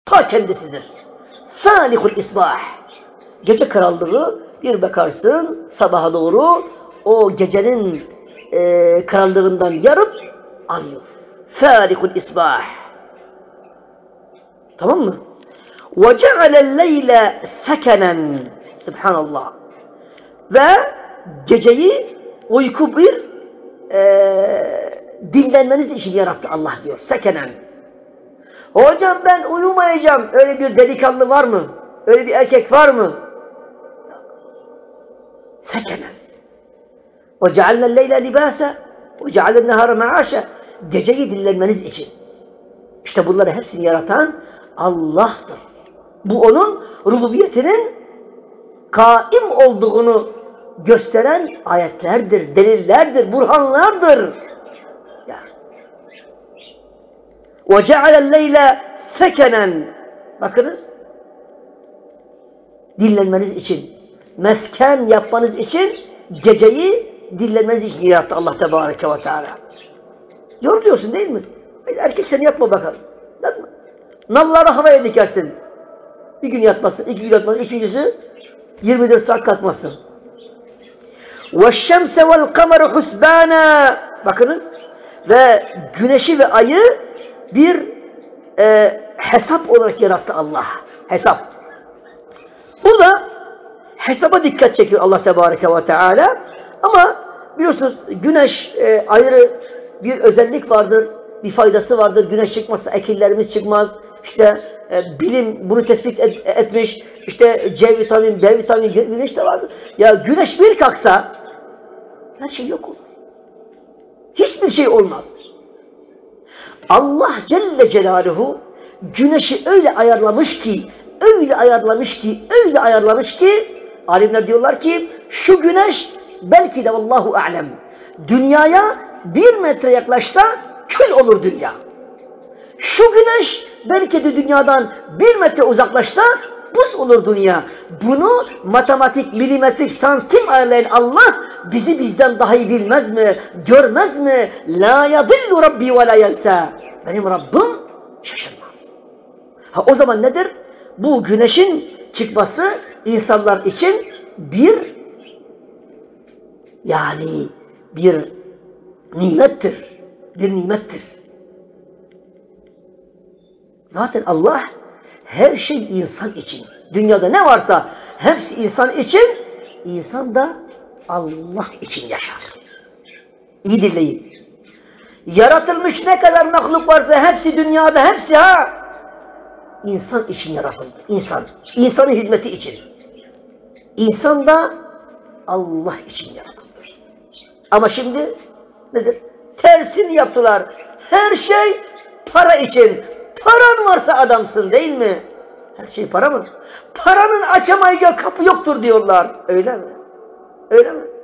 Ta kendisidir. Fâlikul isbah. Gece karanlığı bir bakarsın sabaha doğru o gecenin karanlığından yarıp alıyor. Fâlikul isbah. Tamam mı? وَجَعَلَ اللَّيْلَ سَكَنًا. Subhanallah. Ve geceyi uyku bir dinlenmeniz için yarattı Allah diyor. Sekenen. Hocam ben uyumayacağım. Öyle bir delikanlı var mı? Öyle bir erkek var mı? Sekenen. وَجَعَلْنَا اللَّيْلَ لِبَاسًا وَجَعَلَ النَّهَارَ مَعَاشًا. Geceyi dinlenmeniz için. İşte bunları hepsini yaratan Allah'tır. Bu onun rububiyetinin kaim olduğunu gösteren ayetlerdir, delillerdir, burhanlardır. وَجَعَلَ اللَّيْلَ سَكَنًا. Bakınız, dinlenmeniz için, mesken yapmanız için, geceyi dinlenmeniz için yarattı Allah Tebareke ve Teala. Yoruluyorsun değil mi? Erkek seni yapma bakalım. Yapma. Nalları havaya dikersin. Bir gün yatmasın, 2 gün yatmasın, üçüncüsü 24 saat kalkmasın. وَالشَّمْسَ وَالْقَمَرُ حُسْبَانًا. Bakınız, ve güneşi ve ayı bir hesap olarak yarattı Allah. Hesap. Burada hesaba dikkat çekiyor Allah Tebareke ve Teala. Ama biliyorsunuz güneş ayrı bir özellik vardır, bir faydası vardır. Güneş çıkmazsa ekillerimiz çıkmaz. İşte bilim bunu tespit etmiş. İşte C vitamini, B vitamini güneşte vardır. Ya güneş bir kalksa her şey yok olur. Hiçbir şey olmaz. Allah Celle Celaluhu güneşi öyle ayarlamış ki, öyle ayarlamış ki, öyle ayarlamış ki, alimler diyorlar ki şu güneş belki de vallahu a'lem dünyaya 1 metre yaklaşsa kül olur dünya. Şu güneş belki de dünyadan 1 metre uzaklaşsa buz olur dünya. Bunu matematik, milimetrik, santim ayarlayan Allah bizi bizden daha iyi bilmez mi? Görmez mi? La yadillu Rabbi ve la yensa. Benim Rabbim şaşırmaz. Ha, o zaman nedir? Bu güneşin çıkması insanlar için bir nimettir. Bir nimettir. Zaten Allah her şey insan için. Dünyada ne varsa hepsi insan için. İnsan da Allah için yaşar. İyi dinleyin. Yaratılmış ne kadar mahluk varsa hepsi dünyada, hepsi insan için yaratıldı. İnsan. İnsanın hizmeti için. İnsan da Allah için yaratıldı. Ama şimdi nedir? Tersini yaptılar. Her şey para için. Paran varsa adamsın değil mi? Her şey para mı? Paranın açamayacağı kapı yoktur diyorlar. Öyle mi? Öyle mi?